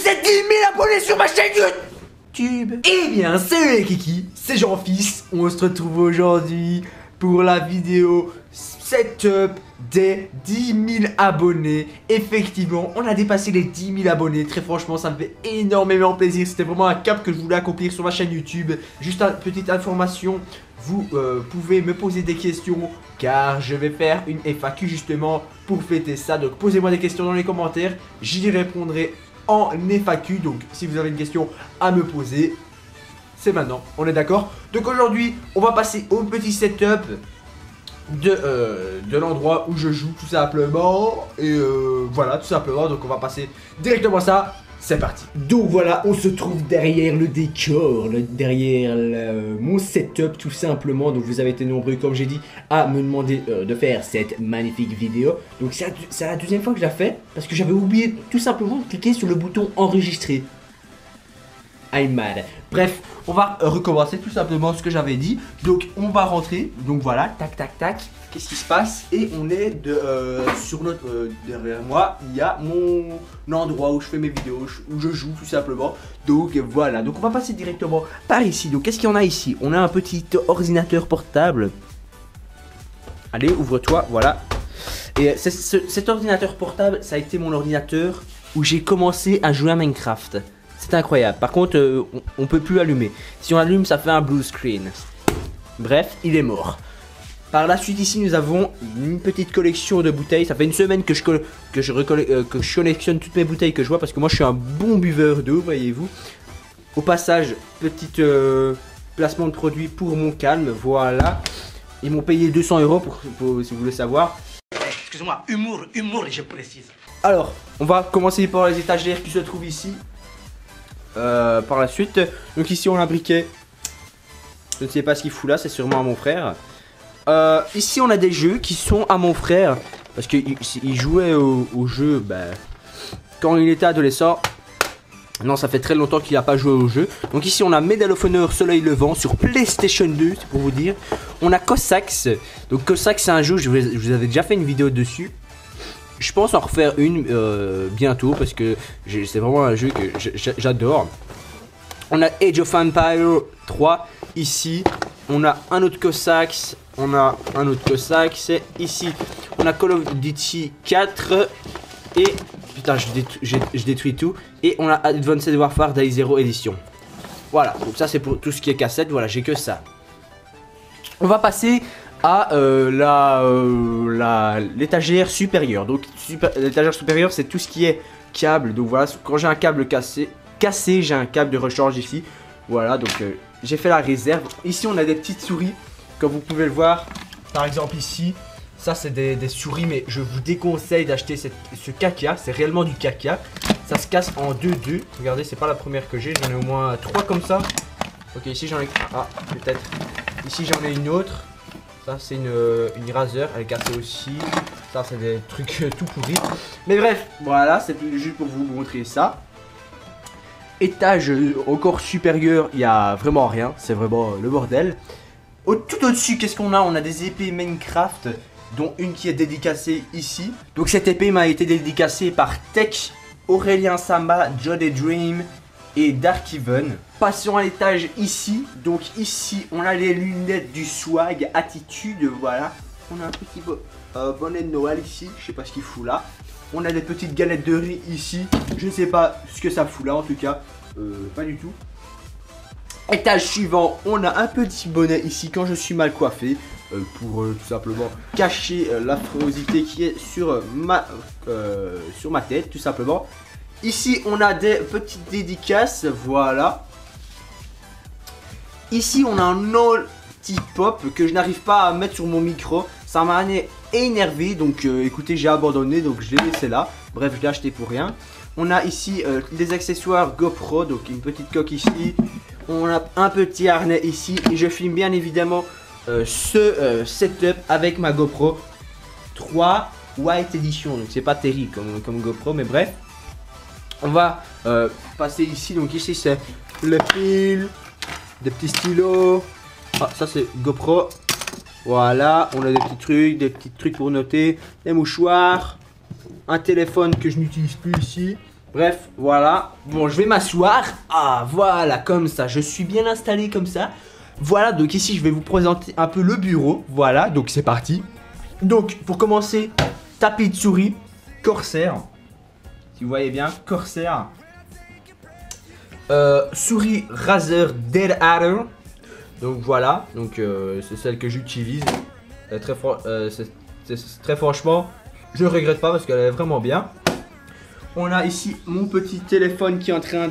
êtes 10 000 abonnés sur ma chaîne YouTube. Eh bien, salut les kiki, c'est Jean-Fils. On se retrouve aujourd'hui pour la vidéo setup des 10 000 abonnés. Effectivement, on a dépassé les 10 000 abonnés. Très franchement, ça me fait énormément plaisir. C'était vraiment un cap que je voulais accomplir sur ma chaîne YouTube. Juste une petite information, vous pouvez me poser des questions car je vais faire une FAQ justement pour fêter ça. Donc posez-moi des questions dans les commentaires, j'y répondrai en FAQ. Donc si vous avez une question à me poser, c'est maintenant, on est d'accord? Donc aujourd'hui, on va passer au petit setup de l'endroit où je joue tout simplement. Et voilà, tout simplement. Donc on va passer directement à ça. C'est parti. Donc voilà, on se trouve derrière le décor, derrière mon setup tout simplement. Donc vous avez été nombreux, comme j'ai dit, à me demander de faire cette magnifique vidéo. Donc c'est la deuxième fois que je la fais, parce que j'avais oublié tout simplement de cliquer sur le bouton enregistrer. I'm mad. Bref, on va recommencer tout simplement ce que j'avais dit. Donc on va rentrer, donc voilà, tac tac tac. Qu'est-ce qui se passe? Et on est sur notre derrière moi, il y a mon endroit où je fais mes vidéos, où je joue tout simplement. Donc voilà, donc on va passer directement par ici. Donc qu'est-ce qu'il y en a ici? On a un petit ordinateur portable. Allez, ouvre-toi, voilà. Et cet ordinateur portable, ça a été mon ordinateur où j'ai commencé à jouer à Minecraft. C'est incroyable. Par contre, on peut plus allumer. Si on allume, ça fait un blue screen. Bref, il est mort. Par la suite, ici, nous avons une petite collection de bouteilles. Ça fait une semaine que je collectionne toutes mes bouteilles que je vois, parce que moi, je suis un bon buveur d'eau, voyez-vous. Au passage, petit placement de produit pour mon calme. Voilà. Ils m'ont payé 200 € si vous voulez savoir. Excusez-moi, humour, je précise. Alors, on va commencer par les étagères qui se trouvent ici. Par la suite, donc ici on a un briquet. Je ne sais pas ce qu'il fout là, c'est sûrement à mon frère. Ici on a des jeux qui sont à mon frère, parce qu'il jouait au jeu quand il était adolescent. Non, ça fait très longtemps qu'il n'a pas joué au jeu. Donc ici on a Medal of Honor Soleil Levant sur PlayStation 2, c'est pour vous dire. On a Cossacks. Donc Cossacks, c'est un jeu, je vous avais déjà fait une vidéo dessus. Je pense en refaire une bientôt, parce que c'est vraiment un jeu que j'adore. On a Age of Empires 3 ici. On a un autre Cossacks. On a un autre Cossacks. Ici, on a Call of Duty 4. Et putain, je détruis tout. Et on a Advanced Warfare Day 0 Edition. Voilà, donc ça c'est pour tout ce qui est cassette. Voilà, j'ai que ça. On va passer à l'étagère supérieure. Donc l'étagère supérieure, c'est tout ce qui est câble. Donc voilà, quand j'ai un câble cassé, j'ai un câble de rechange ici. Voilà, donc j'ai fait la réserve. Ici on a des petites souris, comme vous pouvez le voir. Par exemple ici, ça c'est des souris, mais je vous déconseille d'acheter ce caca. C'est réellement du caca. Ça se casse en 2-2. Regardez, c'est pas la première que j'ai, j'en ai au moins 3 comme ça. Ok, ici j'en ai... Ah, peut-être. Ici j'en ai une autre. Ça c'est une Razer, elle est cassée aussi. Ça c'est des trucs tout pourris. Mais bref, voilà, c'est juste pour vous montrer ça. Étage encore supérieur, il n'y a vraiment rien. C'est vraiment le bordel. Tout au-dessus, qu'est-ce qu'on a? On a des épées Minecraft, dont une qui est dédicacée ici. Donc cette épée m'a été dédicacée par Tech, Aurélien Samba, Jody Dream et Darkiven. Passons à l'étage ici. Donc ici on a les lunettes du swag attitude. Voilà, on a un petit bonnet de Noël ici, je sais pas ce qu'il fout là. On a des petites galettes de riz ici, je ne sais pas ce que ça fout là en tout cas, pas du tout. Étage suivant, on a un petit bonnet ici quand je suis mal coiffé, pour tout simplement cacher l'affrosité qui est sur ma tête tout simplement. Ici on a des petites dédicaces, voilà. Ici on a un anti-pop que je n'arrive pas à mettre sur mon micro. Ça m'a énervé, donc écoutez, j'ai abandonné, donc je l'ai laissé là. Bref, je l'ai acheté pour rien. On a ici des accessoires GoPro, donc une petite coque ici. On a un petit harnais ici. Et je filme bien évidemment ce setup avec ma GoPro 3 White Edition. Donc c'est pas terrible comme GoPro, mais bref. On va passer ici, donc ici c'est le fil, des petits stylos. Ah, ça c'est GoPro. Voilà, on a des petits trucs pour noter, des mouchoirs, un téléphone que je n'utilise plus ici, Bref, voilà. Bon, je vais m'asseoir. Ah, voilà, comme ça. Je suis bien installé comme ça. Voilà, donc ici, je vais vous présenter un peu le bureau. Voilà, donc c'est parti. Donc, pour commencer, tapis de souris Corsair. Si vous voyez bien, Corsair. Souris Razer Dead Adder. Donc voilà, donc c'est celle que j'utilise. Très franchement, je regrette pas parce qu'elle est vraiment bien. On a ici mon petit téléphone qui est en train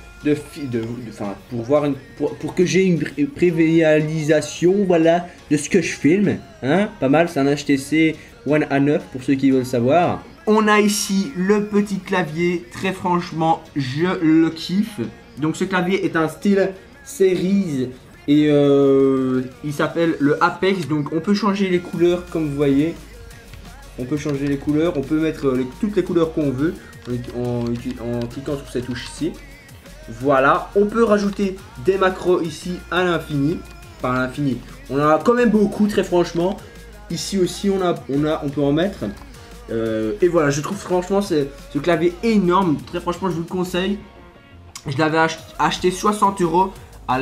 pour que j'ai une prévisualisation, voilà, de ce que je filme, hein, pas mal, c'est un HTC One A9 pour ceux qui veulent savoir. On a ici le petit clavier, très franchement, je le kiffe. Donc ce clavier est un style Series et il s'appelle le Apex, donc on peut changer les couleurs comme vous voyez. On peut changer les couleurs, on peut mettre toutes les couleurs qu'on veut en cliquant sur cette touche ici. Voilà, on peut rajouter des macros ici à l'infini. Enfin à l'infini, on en a quand même beaucoup très franchement. Ici aussi on peut en mettre. Et voilà, je trouve franchement ce clavier énorme. Très franchement je vous le conseille. Je l'avais acheté 60 € à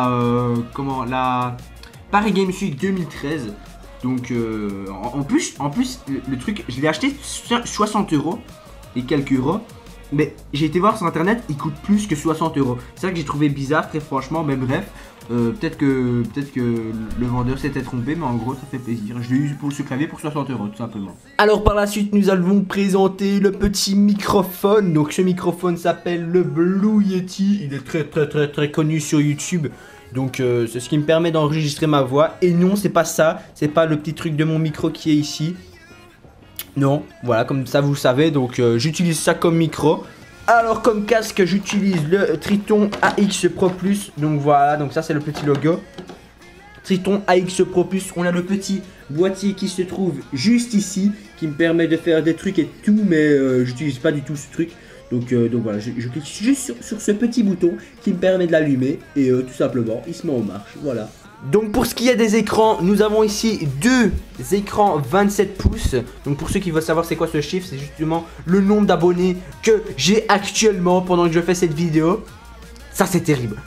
la Paris Games Week 2013. Donc en plus le truc, je l'ai acheté 60 € et quelques euros. Mais j'ai été voir sur internet, il coûte plus que 60 €. C'est ça que j'ai trouvé bizarre, très franchement. Mais bref, peut-être que le vendeur s'était trompé, mais en gros ça fait plaisir. Je l'ai eu pour ce clavier pour 60 € tout simplement. Alors par la suite nous allons présenter le petit microphone. Donc ce microphone s'appelle le Blue Yeti. Il est très connu sur YouTube. Donc c'est ce qui me permet d'enregistrer ma voix. Et non, c'est pas ça, c'est pas le petit truc de mon micro qui est ici. Non, voilà, comme ça vous savez, donc j'utilise ça comme micro. Alors comme casque, j'utilise le Triton AX Pro Plus. Donc voilà, donc ça c'est le petit logo Triton AX Pro Plus. On a le petit boîtier qui se trouve juste ici, qui me permet de faire des trucs et tout, mais j'utilise pas du tout ce truc. Donc voilà, je clique juste sur ce petit bouton qui me permet de l'allumer et tout simplement il se met en marche, voilà. Donc pour ce qui est des écrans, nous avons ici deux écrans 27 pouces. Donc pour ceux qui veulent savoir c'est quoi ce chiffre, c'est justement le nombre d'abonnés que j'ai actuellement pendant que je fais cette vidéo. Ça c'est terrible,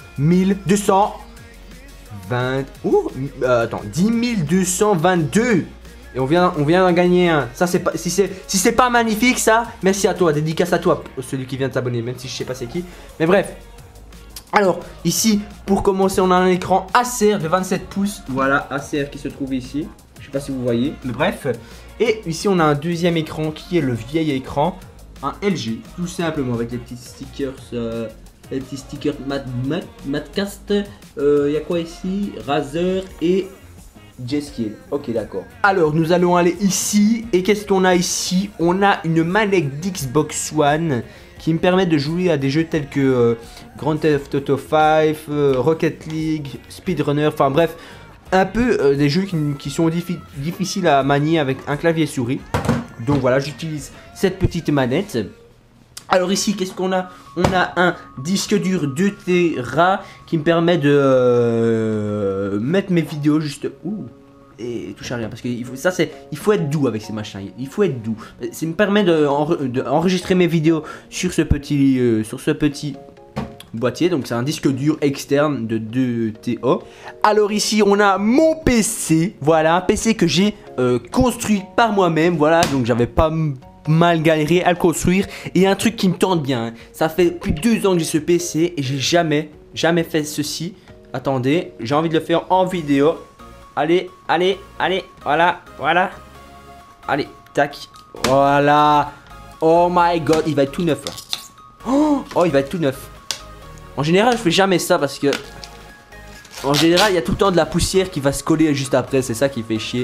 1220... attends, 10 222. Et on vient d'en gagner un. Ça c'est pas, si c'est pas magnifique ça, merci à toi, dédicace à toi, celui qui vient de s'abonner, même si je sais pas c'est qui. Mais bref. Alors ici pour commencer on a un écran Acer de 27 pouces. Voilà, Acer qui se trouve ici. Je sais pas si vous voyez, mais bref. Et ici on a un deuxième écran qui est le vieil écran, un LG, tout simplement avec les petits stickers. Les petits stickers Matcast. Il y a quoi ici? Razer et J-Skill. Ok, d'accord. Alors nous allons aller ici. Et qu'est-ce qu'on a ici? On a une manette d'Xbox One qui me permet de jouer à des jeux tels que Grand Theft Auto 5, Rocket League, Speedrunner, enfin bref, un peu des jeux qui sont difficiles à manier avec un clavier souris. Donc voilà, j'utilise cette petite manette. Alors ici, qu'est-ce qu'on a? On a un disque dur 2 Tera qui me permet de mettre mes vidéos juste... Ouh. Et touche à rien parce que il faut être doux avec ces machins, il faut être doux. Ça me permet d'enregistrer mes vidéos sur ce petit boîtier. Donc c'est un disque dur externe de 2 TO. Alors ici on a mon PC, voilà, un PC que j'ai construit par moi-même, voilà, donc j'avais pas mal galéré à le construire. Et un truc qui me tente bien, hein. Ça fait plus de 2 ans que j'ai ce PC et j'ai jamais fait ceci. Attendez, j'ai envie de le faire en vidéo. Allez, voilà. Allez, tac, voilà. Oh my god, il va être tout neuf là. Oh, il va être tout neuf. En général, je fais jamais ça parce que... En général, il y a tout le temps de la poussière qui va se coller juste après. C'est ça qui fait chier.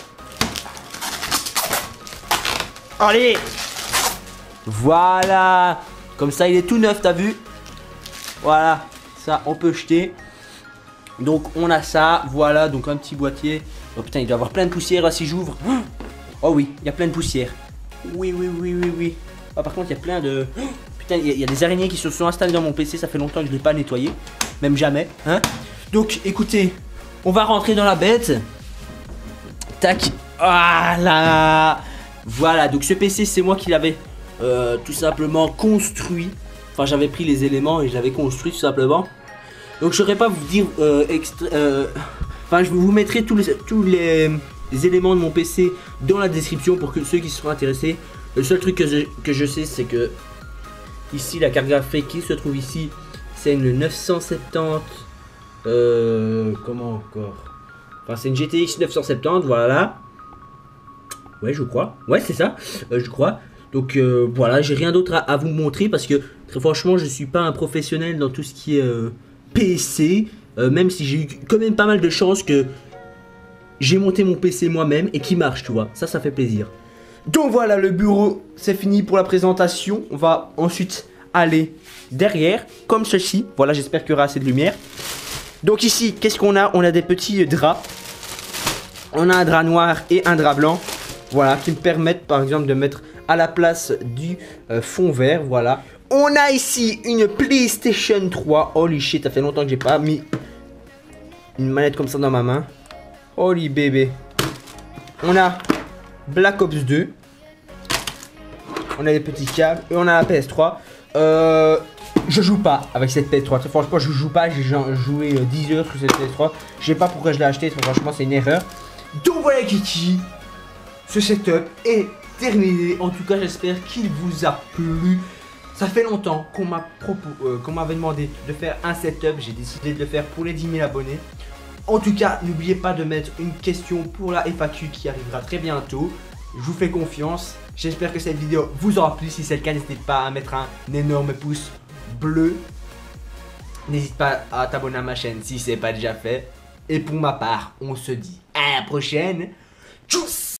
Allez. Voilà. Comme ça, il est tout neuf, t'as vu? Voilà, ça, on peut jeter. Donc on a ça, voilà, donc un petit boîtier. Oh putain, il doit y avoir plein de poussière là si j'ouvre. Oh oui, il y a plein de poussière. Oui. Oh, par contre, il y a plein de... Oh, putain, il y a des araignées qui se sont installées dans mon PC. Ça fait longtemps que je ne l'ai pas nettoyé. Même jamais, hein. Donc écoutez, on va rentrer dans la bête. Tac. Voilà. Voilà, donc ce PC, c'est moi qui l'avais tout simplement construit. Enfin, j'avais pris les éléments et je l'avais construit tout simplement. Donc, je ne saurais pas vous dire enfin, je vous mettrai tous les éléments de mon PC dans la description pour que ceux qui seront intéressés. Le seul truc que je sais, c'est que ici, la carte graphique qui se trouve ici, c'est une 970. Comment encore? Enfin, c'est une GTX 970, voilà. Ouais, je crois. Ouais, c'est ça, je crois. Donc voilà, j'ai rien d'autre à vous montrer parce que très franchement, je suis pas un professionnel dans tout ce qui est PC. Même si j'ai eu quand même pas mal de chance que j'ai monté mon PC moi-même et qui marche, tu vois. Ça fait plaisir. Donc voilà, le bureau, c'est fini pour la présentation. On va ensuite aller derrière, comme ceci. Voilà, j'espère qu'il y aura assez de lumière. Donc ici, qu'est-ce qu'on a? On a des petits draps. On a un drap noir et un drap blanc. Voilà, qui me permettent par exemple de mettre à la place du fond vert. Voilà. On a ici une PlayStation 3. Holy shit, ça fait longtemps que j'ai pas mis une manette comme ça dans ma main. Holy bébé. On a Black Ops 2. On a des petits câbles. Et on a la PS3. Je joue pas avec cette PS3. Très franchement, je joue pas. J'ai joué 10 heures sur cette PS3. Je sais pas pourquoi je l'ai acheté. Très franchement, c'est une erreur. Donc voilà, Kiki. Ce setup est terminé. En tout cas, j'espère qu'il vous a plu. Ça fait longtemps qu'on m'avait demandé de faire un setup. J'ai décidé de le faire pour les 10 000 abonnés. En tout cas, n'oubliez pas de mettre une question pour la FAQ qui arrivera très bientôt. Je vous fais confiance. J'espère que cette vidéo vous aura plu. Si c'est le cas, n'hésitez pas à mettre un énorme pouce bleu. N'hésite pas à t'abonner à ma chaîne si ce n'est pas déjà fait. Et pour ma part, on se dit à la prochaine. Tchuss!